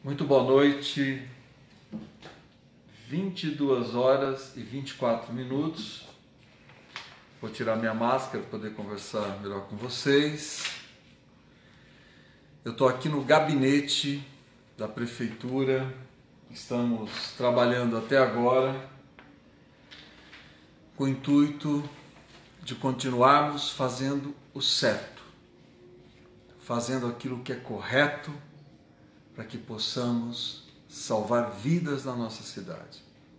Muito boa noite, 22 horas e 24 minutos. Vou tirar minha máscara para poder conversar melhor com vocês. Eu estou aqui no gabinete da prefeitura, estamos trabalhando até agora com o intuito de continuarmos fazendo o certo, fazendo aquilo que é correto, para que possamos salvar vidas na nossa cidade.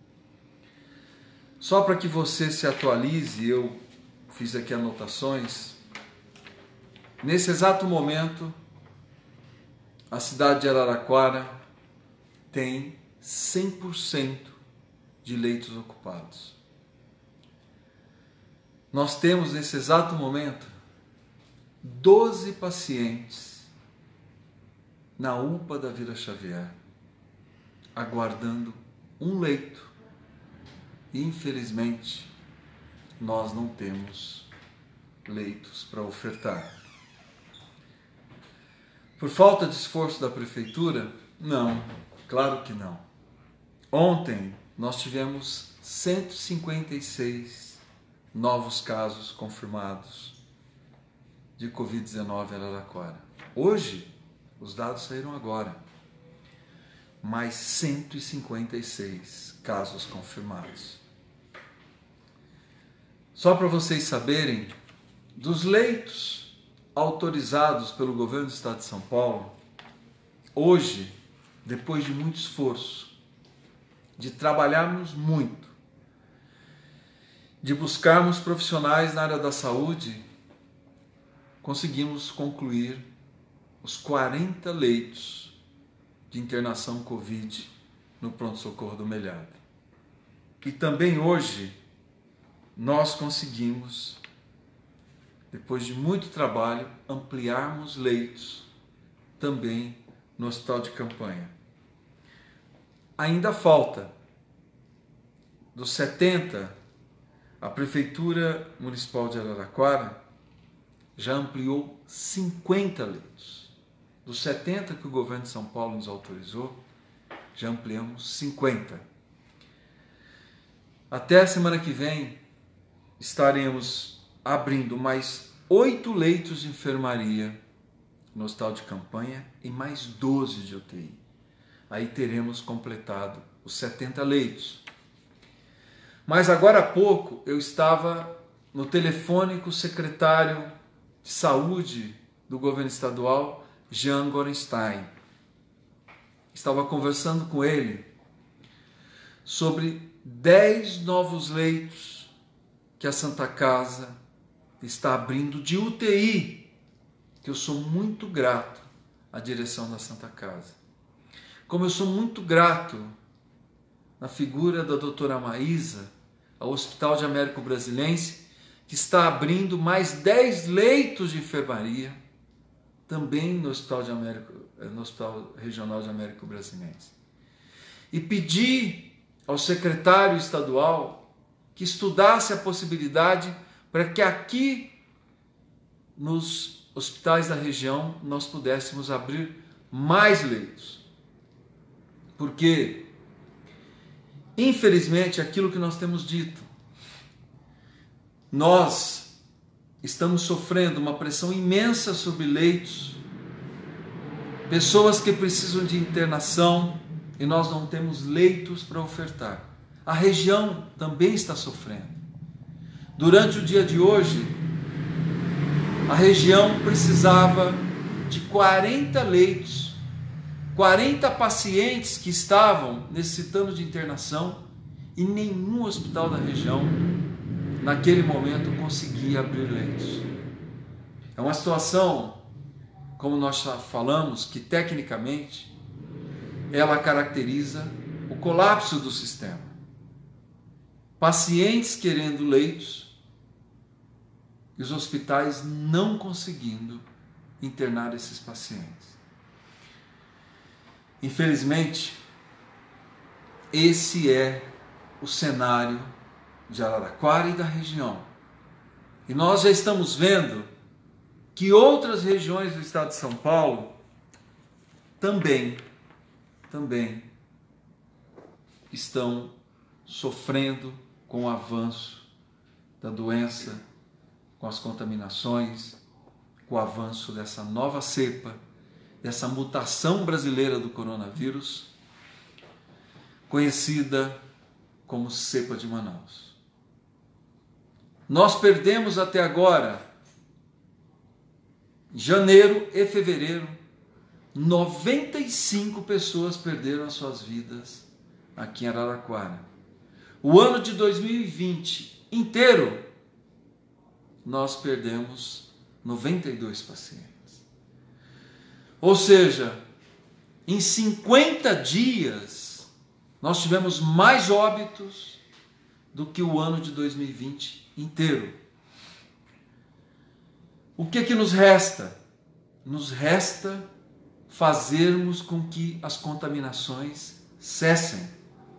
Só para que você se atualize, eu fiz aqui anotações. Nesse exato momento, a cidade de Araraquara tem 100% de leitos ocupados. Nós temos nesse exato momento 12 pacientes na UPA da Vila Xavier, aguardando um leito. E, infelizmente, nós não temos leitos para ofertar. Por falta de esforço da prefeitura? Não, claro que não. Ontem nós tivemos 156 novos casos confirmados de Covid-19 em Araraquara. Hoje, os dados saíram agora, mais 156 casos confirmados. Só para vocês saberem, dos leitos autorizados pelo governo do estado de São Paulo, hoje, depois de muito esforço, de trabalharmos muito, de buscarmos profissionais na área da saúde, conseguimos concluir os 40 leitos de internação Covid no pronto-socorro do Melhado. E também hoje nós conseguimos, depois de muito trabalho, ampliarmos leitos também no hospital de campanha. Ainda falta, dos 70, a Prefeitura Municipal de Araraquara já ampliou 50 leitos. Dos 70 que o governo de São Paulo nos autorizou, já ampliamos 50. Até a semana que vem, estaremos abrindo mais 8 leitos de enfermaria no hospital de campanha e mais 12 de UTI. Aí teremos completado os 70 leitos. Mas agora há pouco eu estava no telefone com o secretário de Saúde do governo estadual, Jean Gorenstein. Estava conversando com ele sobre 10 novos leitos que a Santa Casa está abrindo de UTI, que eu sou muito grato à direção da Santa Casa. Como eu sou muito grato na figura da doutora Maísa, ao Hospital de Américo Brasilense, que está abrindo mais 10 leitos de enfermaria, também no Hospital Regional de Américo Brasilense. E pedi ao secretário estadual que estudasse a possibilidade para que aqui nos hospitais da região nós pudéssemos abrir mais leitos. Porque, infelizmente, aquilo que nós temos dito, nós estamos sofrendo uma pressão imensa sobre leitos, pessoas que precisam de internação e nós não temos leitos para ofertar. A região também está sofrendo. Durante o dia de hoje, a região precisava de 40 leitos, 40 pacientes que estavam necessitando de internação e nenhum hospital da região naquele momento conseguia abrir leitos. É uma situação, como nós já falamos, que tecnicamente ela caracteriza o colapso do sistema. Pacientes querendo leitos e os hospitais não conseguindo internar esses pacientes. Infelizmente, esse é o cenário de Araraquara e da região. E nós já estamos vendo que outras regiões do estado de São Paulo também também estão sofrendo com o avanço da doença, com as contaminações, com o avanço dessa nova cepa, dessa mutação brasileira do coronavírus, conhecida como cepa de Manaus. Nós perdemos até agora, em janeiro e fevereiro, 95 pessoas perderam as suas vidas aqui em Araraquara. O ano de 2020 inteiro, nós perdemos 92 pacientes. Ou seja, em 50 dias, nós tivemos mais óbitos do que o ano de 2020 inteiro. O que nos resta? Nos resta fazermos com que as contaminações cessem.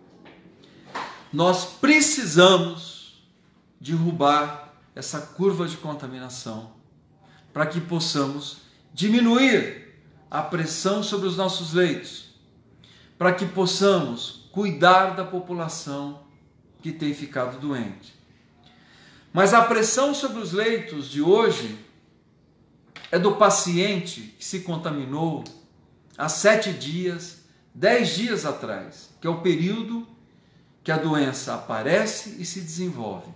Nós precisamos derrubar essa curva de contaminação para que possamos diminuir a pressão sobre os nossos leitos, para que possamos cuidar da população que tem ficado doente. Mas a pressão sobre os leitos de hoje é do paciente que se contaminou há 7 dias, 10 dias atrás, que é o período que a doença aparece e se desenvolve.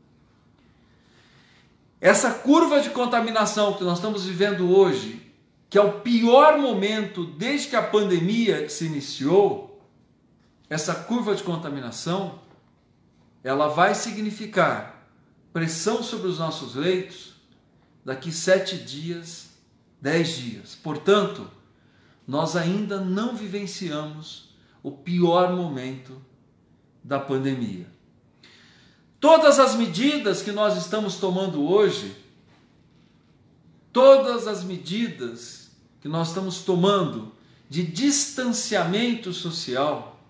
Essa curva de contaminação que nós estamos vivendo hoje, que é o pior momento desde que a pandemia se iniciou, essa curva de contaminação, ela vai significar pressão sobre os nossos leitos daqui 7 dias, 10 dias. Portanto, nós ainda não vivenciamos o pior momento da pandemia. Todas as medidas que nós estamos tomando hoje, todas as medidas que nós estamos tomando de distanciamento social,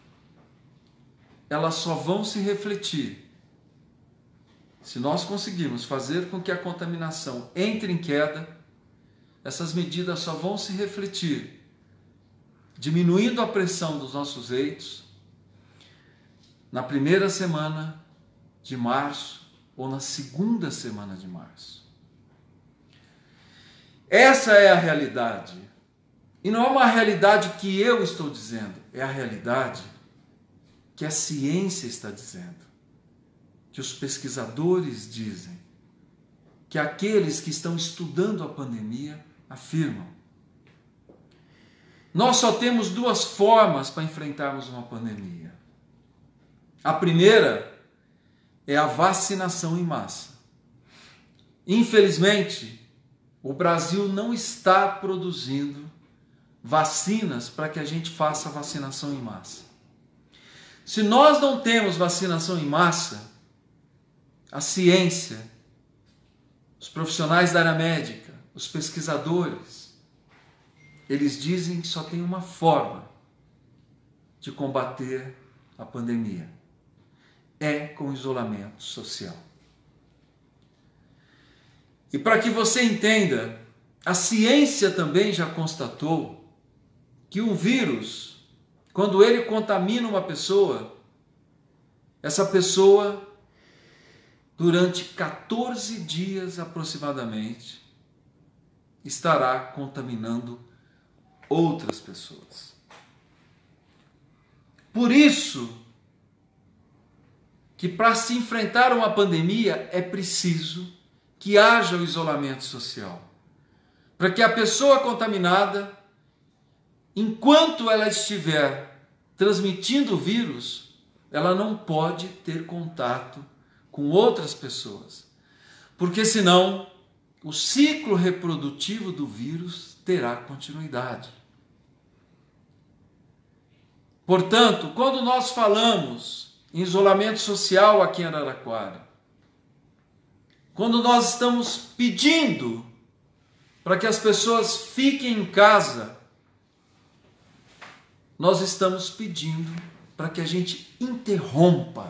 elas só vão se refletir se nós conseguirmos fazer com que a contaminação entre em queda. Essas medidas só vão se refletir diminuindo a pressão dos nossos leitos na primeira semana de março ou na segunda semana de março. Essa é a realidade. E não é uma realidade que eu estou dizendo, é a realidade que a ciência está dizendo, que os pesquisadores dizem, que aqueles que estão estudando a pandemia afirmam. Nós só temos 2 formas para enfrentarmos uma pandemia. A primeira é a vacinação em massa. Infelizmente, o Brasil não está produzindo vacinas para que a gente faça vacinação em massa. Se nós não temos vacinação em massa, a ciência, os profissionais da área médica, os pesquisadores, eles dizem que só tem uma forma de combater a pandemia. É com isolamento social. E para que você entenda, a ciência também já constatou que um vírus, quando ele contamina uma pessoa, essa pessoa, durante 14 dias aproximadamente, estará contaminando outras pessoas. Por isso que para se enfrentar uma pandemia é preciso que haja o isolamento social. Para que a pessoa contaminada, enquanto ela estiver transmitindo o vírus, ela não pode ter contato com outras pessoas. Porque senão o ciclo reprodutivo do vírus terá continuidade. Portanto, quando nós falamos em isolamento social aqui em Araraquara, quando nós estamos pedindo para que as pessoas fiquem em casa, nós estamos pedindo para que a gente interrompa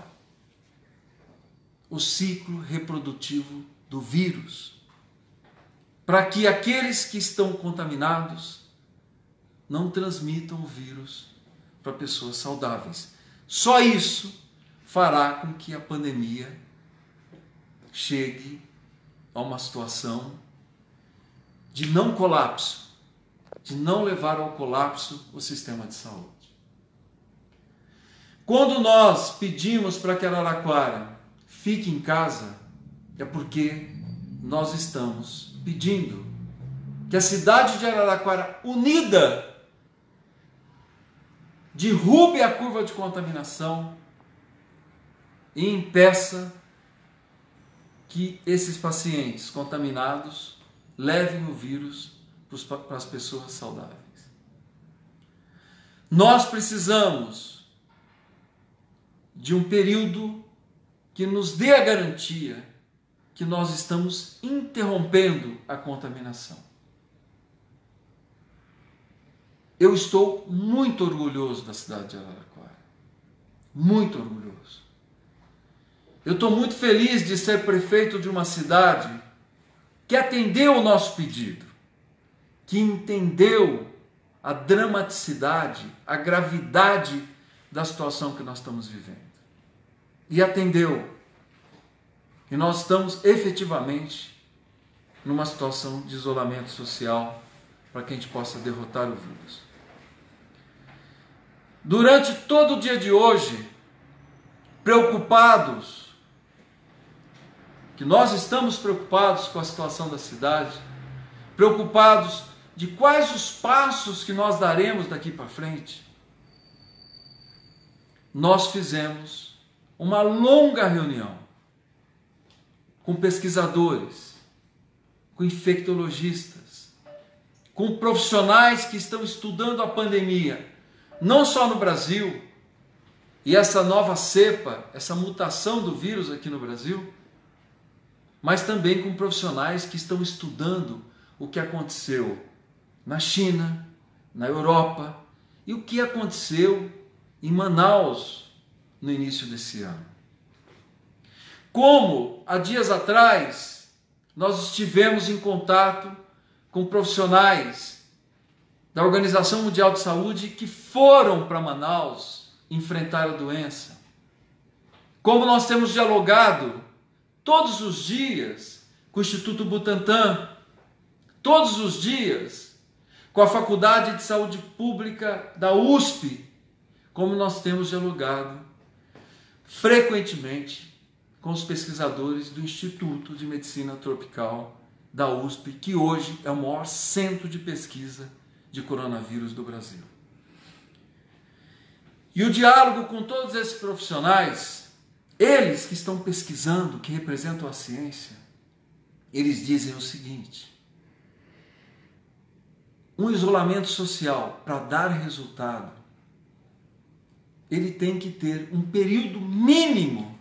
o ciclo reprodutivo do vírus, para que aqueles que estão contaminados não transmitam o vírus para pessoas saudáveis. Só isso fará com que a pandemia chegue a uma situação de não colapso, de não levar ao colapso o sistema de saúde. Quando nós pedimos para que Araraquara fique em casa, é porque nós estamos pedindo que a cidade de Araraquara, unida, derrube a curva de contaminação e impeça que esses pacientes contaminados levem o vírus para as pessoas saudáveis. Nós precisamos de um período que nos dê a garantia que nós estamos interrompendo a contaminação. Eu estou muito orgulhoso da cidade de Araraquara. Muito orgulhoso. Eu estou muito feliz de ser prefeito de uma cidade que atendeu o nosso pedido, que entendeu a dramaticidade, a gravidade da situação que nós estamos vivendo. E atendeu. E nós estamos efetivamente numa situação de isolamento social para que a gente possa derrotar o vírus. Durante todo o dia de hoje, preocupados, que nós estamos preocupados com a situação da cidade, preocupados de quais os passos que nós daremos daqui para frente, nós fizemos uma longa reunião com pesquisadores, com infectologistas, com profissionais que estão estudando a pandemia, não só no Brasil, e essa nova cepa, essa mutação do vírus aqui no Brasil, mas também com profissionais que estão estudando o que aconteceu na China, na Europa, e o que aconteceu em Manaus no início desse ano. Como, há dias atrás, nós estivemos em contato com profissionais da Organização Mundial de Saúde que foram para Manaus enfrentar a doença. Como nós temos dialogado todos os dias com o Instituto Butantan, todos os dias com a Faculdade de Saúde Pública da USP, como nós temos dialogado frequentemente com os pesquisadores do Instituto de Medicina Tropical da USP, que hoje é o maior centro de pesquisa de coronavírus do Brasil. E o diálogo com todos esses profissionais, eles que estão pesquisando, que representam a ciência, eles dizem o seguinte: um isolamento social, para dar resultado, ele tem que ter um período mínimo,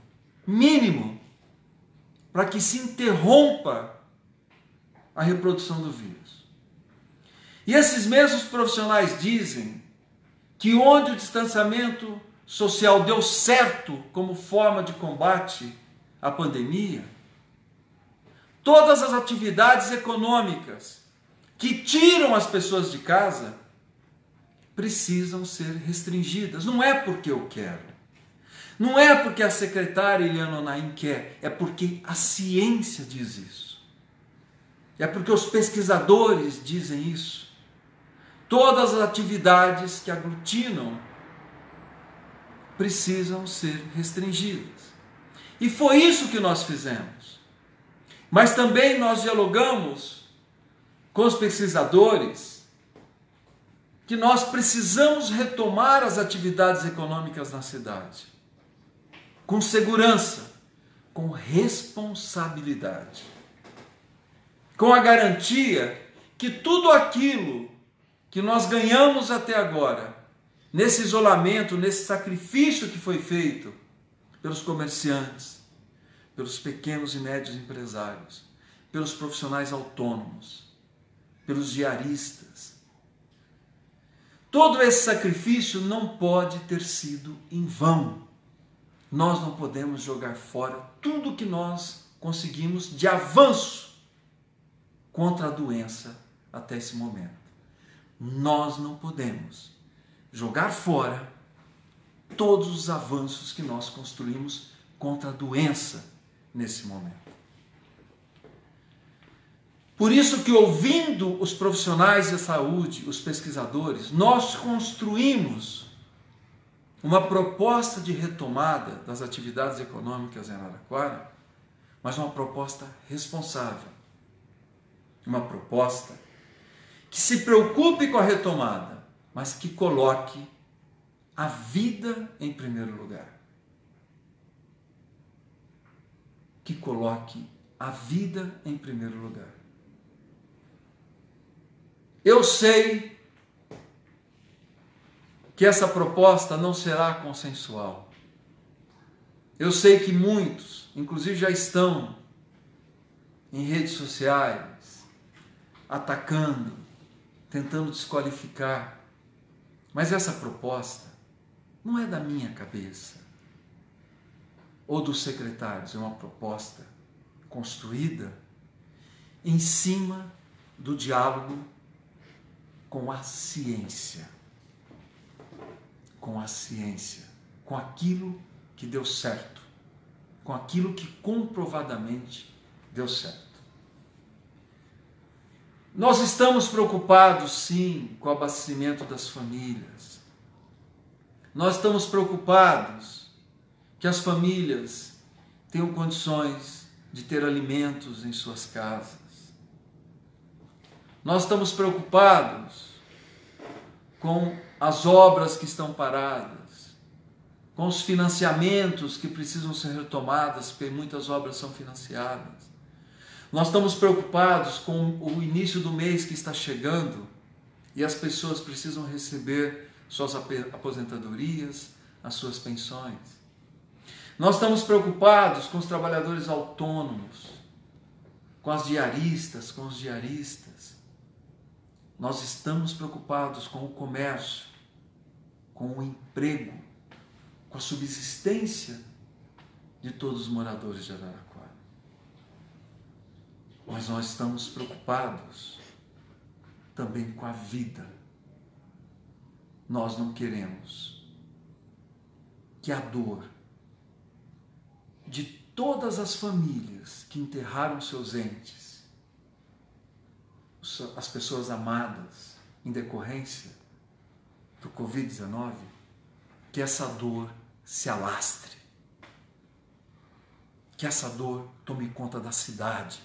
para que se interrompa a reprodução do vírus. E esses mesmos profissionais dizem que onde o distanciamento social deu certo como forma de combate à pandemia, todas as atividades econômicas que tiram as pessoas de casa precisam ser restringidas. Não é porque eu quero, não é porque a secretária Eliana Onaim quer, é porque a ciência diz isso. É porque os pesquisadores dizem isso. Todas as atividades que aglutinam precisam ser restringidas. E foi isso que nós fizemos. Mas também nós dialogamos com os pesquisadores que nós precisamos retomar as atividades econômicas na cidade, com segurança, com responsabilidade, com a garantia que tudo aquilo que nós ganhamos até agora, nesse isolamento, nesse sacrifício que foi feito pelos comerciantes, pelos pequenos e médios empresários, pelos profissionais autônomos, pelos diaristas, todo esse sacrifício não pode ter sido em vão. Nós não podemos jogar fora tudo que nós conseguimos de avanço contra a doença até esse momento. nós não podemos jogar fora todos os avanços que nós construímos contra a doença nesse momento. Por isso que, ouvindo os profissionais da saúde, os pesquisadores, nós construímos uma proposta de retomada das atividades econômicas em Araraquara, mas uma proposta responsável. Uma proposta que se preocupe com a retomada, mas que coloque a vida em primeiro lugar. Que coloque a vida em primeiro lugar. Eu sei que essa proposta não será consensual. Eu sei que muitos, inclusive, já estão em redes sociais, atacando, tentando desqualificar. Mas essa proposta não é da minha cabeça ou dos secretários, é uma proposta construída em cima do diálogo com a ciência. Com a ciência, com aquilo que deu certo, com aquilo que comprovadamente deu certo. Nós estamos preocupados, sim, com o abastecimento das famílias. Nós estamos preocupados que as famílias tenham condições de ter alimentos em suas casas. Nós estamos preocupados com as obras que estão paradas, com os financiamentos que precisam ser retomados, porque muitas obras são financiadas. Nós estamos preocupados com o início do mês que está chegando e as pessoas precisam receber suas aposentadorias, as suas pensões. Nós estamos preocupados com os trabalhadores autônomos, com as diaristas, com os diaristas. Nós estamos preocupados com o comércio, com o emprego, com a subsistência de todos os moradores de Araraquara. Mas nós estamos preocupados também com a vida. Nós não queremos que a dor de todas as famílias que enterraram seus entes, as pessoas amadas em decorrência do Covid-19, que essa dor se alastre, que essa dor tome conta da cidade,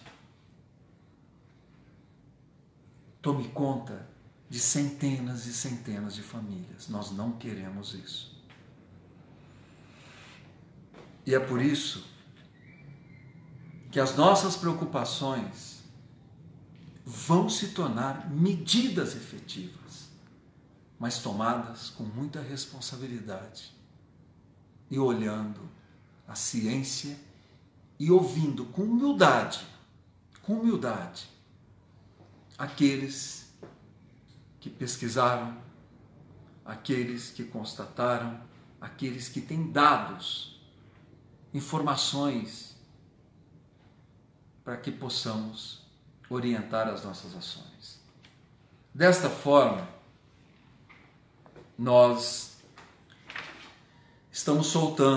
tome conta de centenas e centenas de famílias. Nós não queremos isso. E é por isso que as nossas preocupações vão se tornar medidas efetivas, mas tomadas com muita responsabilidade e olhando a ciência e ouvindo com humildade, aqueles que pesquisaram, aqueles que constataram, aqueles que têm dados, informações para que possamos orientar as nossas ações. Desta forma, nós estamos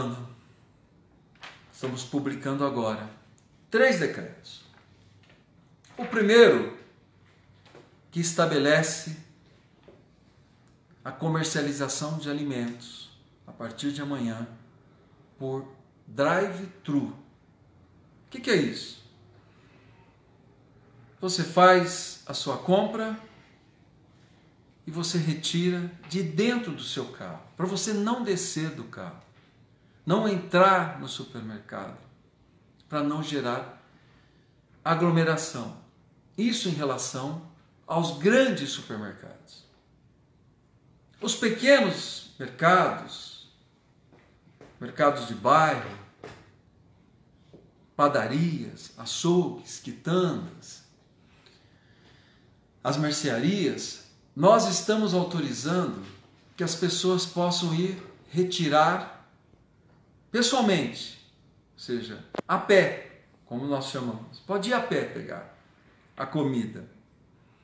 publicando agora 3 decretos. O primeiro, que estabelece a comercialização de alimentos a partir de amanhã por drive-thru. O que é isso? Você faz a sua compra e você retira de dentro do seu carro, para você não descer do carro, não entrar no supermercado, para não gerar aglomeração. Isso em relação aos grandes supermercados. Os pequenos mercados, mercados de bairro, padarias, açougues, quitandas, as mercearias, nós estamos autorizando que as pessoas possam ir retirar pessoalmente, ou seja, a pé, como nós chamamos. Pode ir a pé pegar a comida.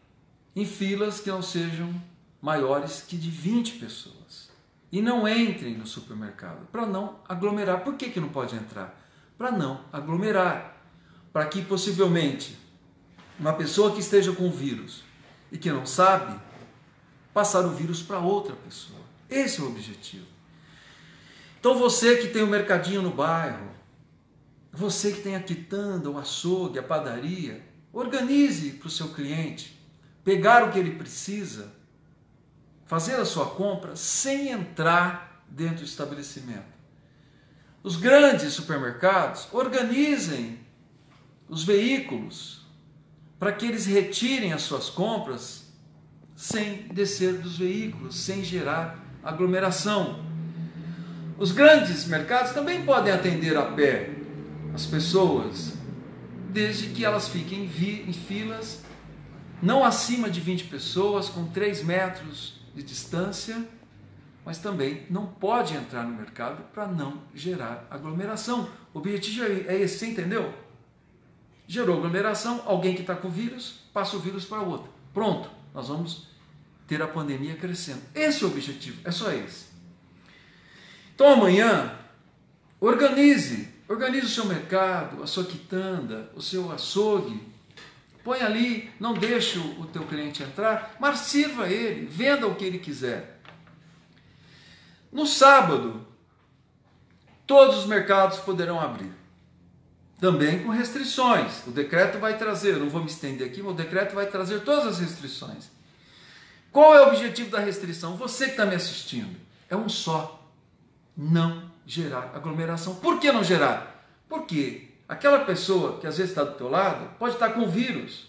em filas que não sejam maiores que de 20 pessoas. E não entrem no supermercado, para não aglomerar. Por que não pode entrar? Para não aglomerar. Para que possivelmente uma pessoa que esteja com o vírus e que não sabe, passar o vírus para outra pessoa. Esse é o objetivo. Então você que tem o mercadinho no bairro, você que tem a quitanda, o açougue, a padaria, organize para o seu cliente pegar o que ele precisa, fazer a sua compra sem entrar dentro do estabelecimento. Os grandes supermercados organizem os veículos para que eles retirem as suas compras sem descer dos veículos, sem gerar aglomeração. Os grandes mercados também podem atender a pé as pessoas, desde que elas fiquem em filas, não acima de 20 pessoas, com 3 metros de distância, mas também não pode entrar no mercado para não gerar aglomeração. O objetivo é esse, você entendeu? Gerou aglomeração, alguém que está com o vírus, passa o vírus para outro. Pronto, nós vamos ter a pandemia crescendo. Esse é o objetivo, é só esse. Então amanhã, organize o seu mercado, a sua quitanda, o seu açougue. Põe ali, não deixe o teu cliente entrar, mas sirva ele, venda o que ele quiser. No sábado, todos os mercados poderão abrir. Também com restrições. O decreto vai trazer, eu não vou me estender aqui, mas o decreto vai trazer todas as restrições. Qual é o objetivo da restrição? Você que está me assistindo, é um só: não gerar aglomeração. Por que não gerar? Porque aquela pessoa que às vezes está do teu lado pode estar com o vírus.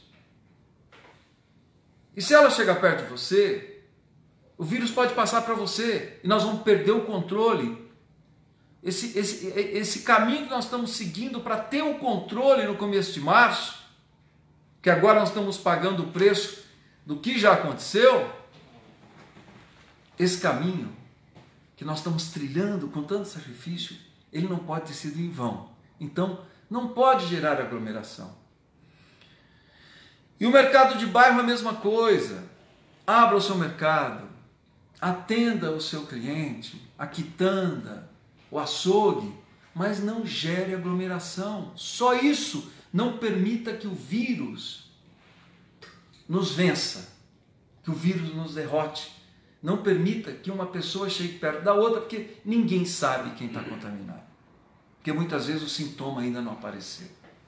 E se ela chegar perto de você, o vírus pode passar para você e nós vamos perder o controle. Esse caminho que nós estamos seguindo para ter o controle no começo de março, que agora nós estamos pagando o preço do que já aconteceu, esse caminho que nós estamos trilhando com tanto sacrifício, ele não pode ter sido em vão. Então, não pode gerar aglomeração. E o mercado de bairro é a mesma coisa. Abra o seu mercado, atenda o seu cliente, a quitanda, o açougue, mas não gere aglomeração. Só isso. Não permita que o vírus nos vença, que o vírus nos derrote. Não permita que uma pessoa chegue perto da outra, porque ninguém sabe quem está contaminado. Porque muitas vezes o sintoma ainda não apareceu.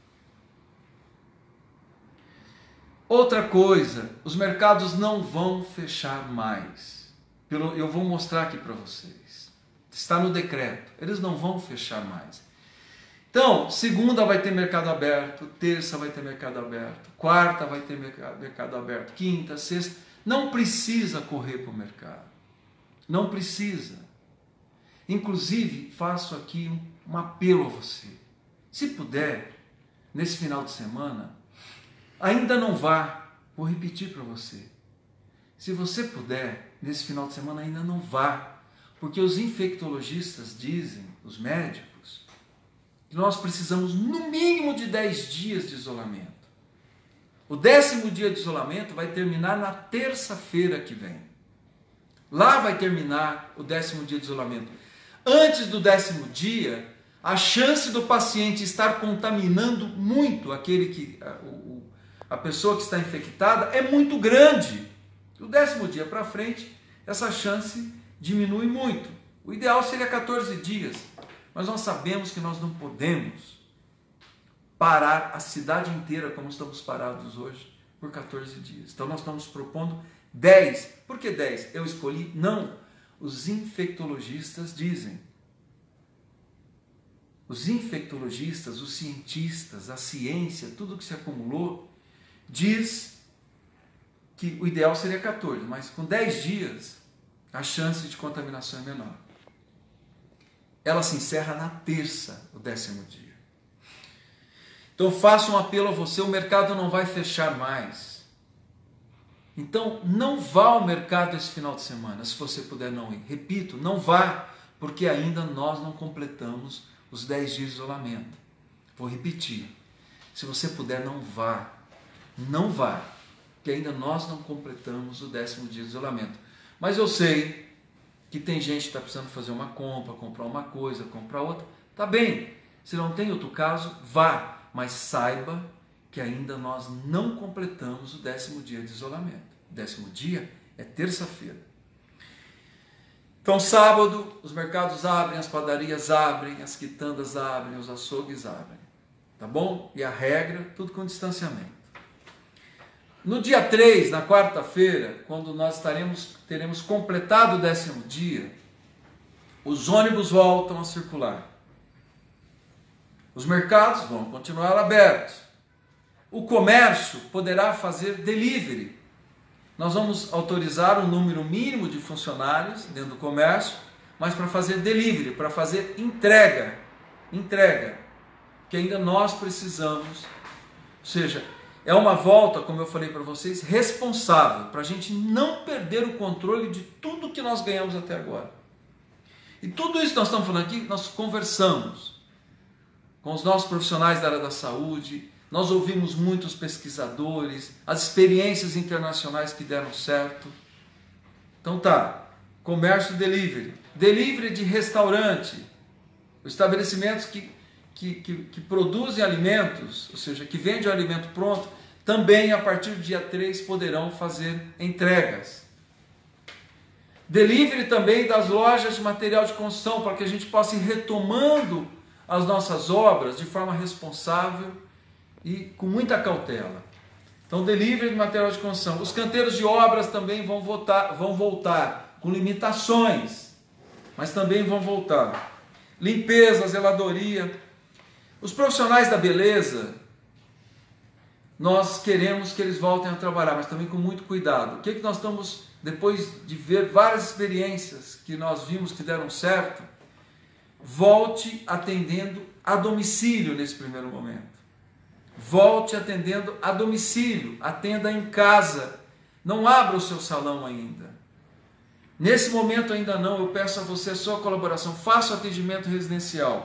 Outra coisa, os mercados não vão fechar mais. Eu vou mostrar aqui para vocês. Está no decreto. Eles não vão fechar mais. Então, segunda vai ter mercado aberto, terça vai ter mercado aberto, quarta vai ter mercado aberto, quinta, sexta. Não precisa correr para o mercado. Não precisa. Inclusive, faço aqui um apelo a você. Se puder, nesse final de semana, ainda não vá. Vou repetir para você. Se você puder, nesse final de semana ainda não vá. Porque os infectologistas dizem, os médicos, que nós precisamos no mínimo de 10 dias de isolamento. O 10º dia de isolamento vai terminar na terça-feira que vem. Lá vai terminar o 10º dia de isolamento. Antes do 10º dia, a chance do paciente estar contaminando muito a pessoa que está infectada é muito grande. Do 10º dia para frente, essa chance diminui muito. O ideal seria 14 dias, mas nós sabemos que nós não podemos parar a cidade inteira como estamos parados hoje por 14 dias. Então nós estamos propondo 10. Por que 10? Eu escolhi? Não. Os infectologistas dizem. Os infectologistas, os cientistas, a ciência, tudo que se acumulou, diz que o ideal seria 14, mas com 10 dias a chance de contaminação é menor. Ela se encerra na terça, o 10º dia. Então faço um apelo a você, o mercado não vai fechar mais. Então não vá ao mercado esse final de semana, se você puder não ir. Repito, não vá, porque ainda nós não completamos os 10 dias de isolamento. Vou repetir, se você puder não vá. Não vá. que ainda nós não completamos o 10º dia de isolamento. Mas eu sei que tem gente que está precisando fazer uma compra, comprar uma coisa, comprar outra. Tá bem, se não tem outro caso, vá, mas saiba que ainda nós não completamos o 10º dia de isolamento. O 10º dia é terça-feira. Então, sábado, os mercados abrem, as padarias abrem, as quitandas abrem, os açougues abrem. Tá bom? E a regra, tudo com distanciamento. No dia 3, na quarta-feira, quando nós teremos completado o 10º dia, os ônibus voltam a circular. Os mercados vão continuar abertos. O comércio poderá fazer delivery. Nós vamos autorizar um número mínimo de funcionários dentro do comércio, mas para fazer delivery, para fazer entrega, que ainda nós precisamos. Ou seja, é uma volta, como eu falei para vocês, responsável, para a gente não perder o controle de tudo que nós ganhamos até agora. E tudo isso que nós estamos falando aqui, nós conversamos com os nossos profissionais da área da saúde, nós ouvimos muitos pesquisadores, as experiências internacionais que deram certo. Então tá, comércio delivery, delivery de restaurante, os estabelecimentos que produzem alimentos, ou seja, que vendem o alimento pronto, também a partir do dia 3 poderão fazer entregas. Delivery também das lojas de material de construção, para que a gente possa ir retomando as nossas obras de forma responsável e com muita cautela. Então, delivery de material de construção. Os canteiros de obras também vão voltar com limitações, mas também vão voltar. Limpeza, zeladoria. Os profissionais da beleza, nós queremos que eles voltem a trabalhar, mas também com muito cuidado. O que nós estamos, depois de ver várias experiências que nós vimos que deram certo, volte atendendo a domicílio nesse primeiro momento. Volte atendendo a domicílio, atenda em casa. Não abra o seu salão ainda. Nesse momento ainda não, eu peço a você a sua colaboração, faça o atendimento residencial.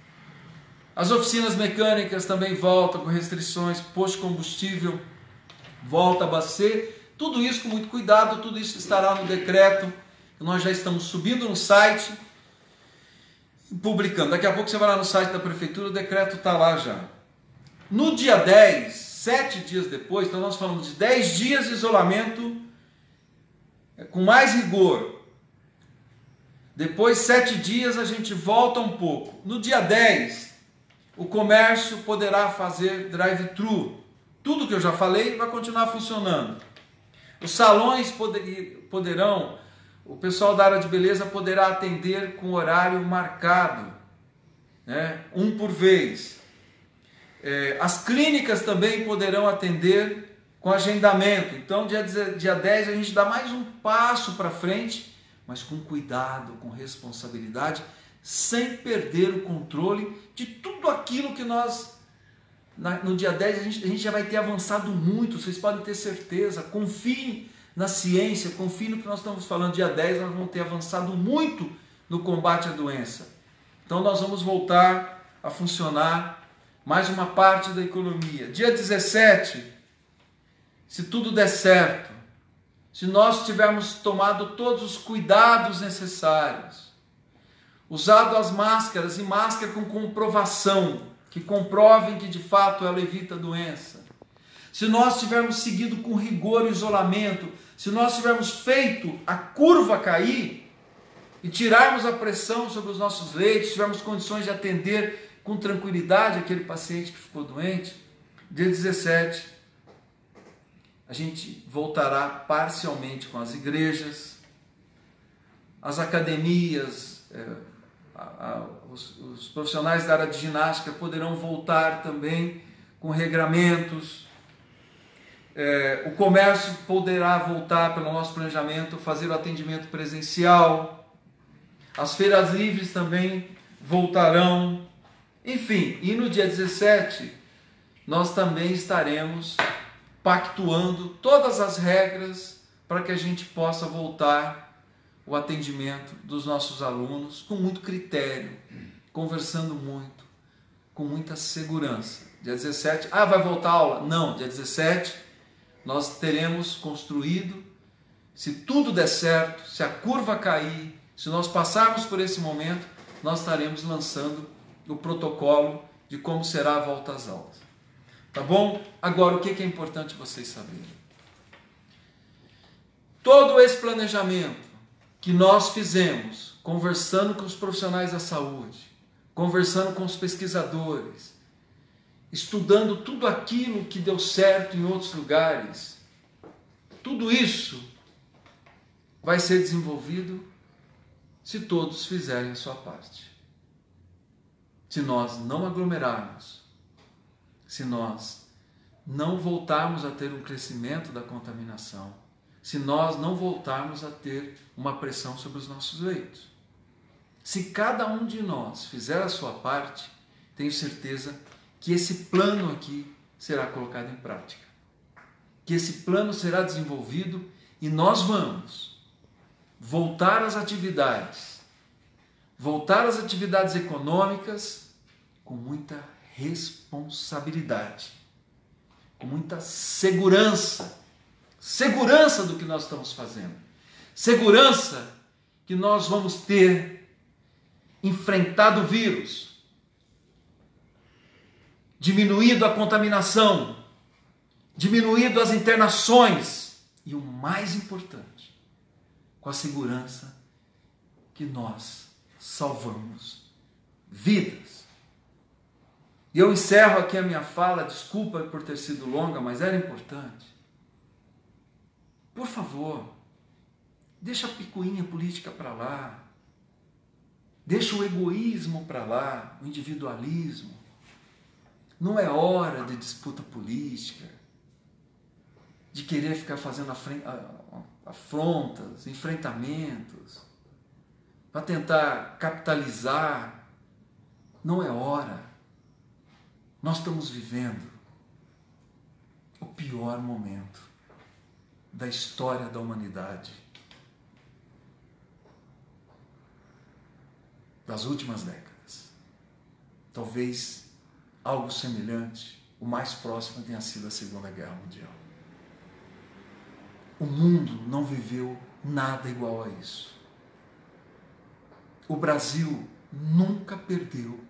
As oficinas mecânicas também voltam com restrições, posto de combustível volta a abastecer. Tudo isso com muito cuidado, tudo isso estará no decreto, que nós já estamos subindo no site, publicando. Daqui a pouco você vai lá no site da prefeitura, o decreto está lá já. No dia 10, 7 dias depois, então nós falamos de 10 dias de isolamento com mais rigor. Depois, 7 dias, a gente volta um pouco. No dia 10, o comércio poderá fazer drive-thru. Tudo que eu já falei vai continuar funcionando. Os salões poderão, o pessoal da área de beleza poderá atender com horário marcado, né? Um por vez. As clínicas também poderão atender com agendamento. Então, dia 10 a gente dá mais um passo para frente, mas com cuidado, com responsabilidade, sem perder o controle de tudo aquilo que nós, no dia 10, a gente já vai ter avançado muito, vocês podem ter certeza. Confiem na ciência, confiem no que nós estamos falando. Dia 10 nós vamos ter avançado muito no combate à doença. Então nós vamos voltar a funcionar mais uma parte da economia. Dia 17, se tudo der certo, se nós tivermos tomado todos os cuidados necessários, usado as máscaras e máscara com comprovação, que comprovem que de fato ela evita a doença, se nós tivermos seguido com rigor o isolamento, se nós tivermos feito a curva cair e tirarmos a pressão sobre os nossos leitos, tivermos condições de atender com tranquilidade aquele paciente que ficou doente, dia 17, a gente voltará parcialmente com as igrejas, as academias, os profissionais da área de ginástica poderão voltar também com regramentos, o comércio poderá voltar, pelo nosso planejamento, fazer o atendimento presencial, as feiras livres também voltarão. Enfim, e no dia 17, nós também estaremos pactuando todas as regras para que a gente possa voltar o atendimento dos nossos alunos com muito critério, conversando muito, com muita segurança. Dia 17, vai voltar a aula? Não, dia 17 nós teremos construído, se tudo der certo, se a curva cair, se nós passarmos por esse momento, nós estaremos lançando o protocolo de como será a volta às aulas. Tá bom? Agora, o que é importante vocês saberem? Todo esse planejamento que nós fizemos, conversando com os profissionais da saúde, conversando com os pesquisadores, estudando tudo aquilo que deu certo em outros lugares, tudo isso vai ser desenvolvido se todos fizerem a sua parte. Se nós não aglomerarmos, se nós não voltarmos a ter um crescimento da contaminação, se nós não voltarmos a ter uma pressão sobre os nossos leitos. Se cada um de nós fizer a sua parte, tenho certeza que esse plano aqui será colocado em prática. Que esse plano será desenvolvido e nós vamos voltar às atividades econômicas com muita responsabilidade, com muita segurança do que nós estamos fazendo, segurança que nós vamos ter enfrentado o vírus, diminuído a contaminação, diminuído as internações e o mais importante, com a segurança que nós salvamos vidas. E eu encerro aqui a minha fala, desculpa por ter sido longa, mas era importante. Por favor, deixa a picuinha política para lá, deixa o egoísmo para lá, o individualismo. Não é hora de disputa política, de querer ficar fazendo afrontas, enfrentamentos, para tentar capitalizar. Não é hora. Nós estamos vivendo o pior momento da história da humanidade, das últimas décadas. Talvez algo semelhante, o mais próximo tenha sido a Segunda Guerra Mundial. O mundo não viveu nada igual a isso. O Brasil nunca perdeu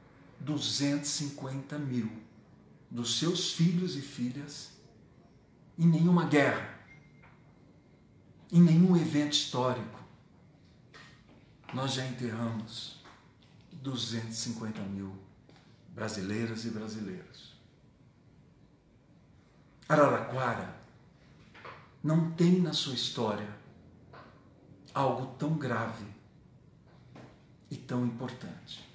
250 mil dos seus filhos e filhas em nenhuma guerra, em nenhum evento histórico. Nós já enterramos 250 mil brasileiras e brasileiros. Araraquara não tem na sua história algo tão grave e tão importante.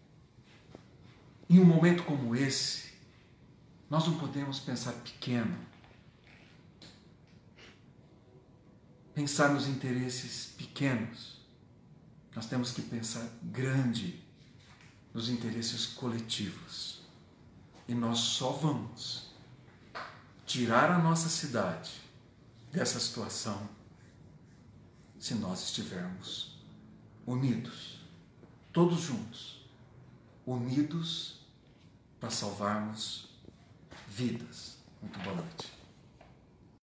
Em um momento como esse, nós não podemos pensar pequeno, pensar nos interesses pequenos. Nós temos que pensar grande nos interesses coletivos. E nós só vamos tirar a nossa cidade dessa situação se nós estivermos unidos, todos juntos, unidos para salvarmos vidas. Muito boa noite.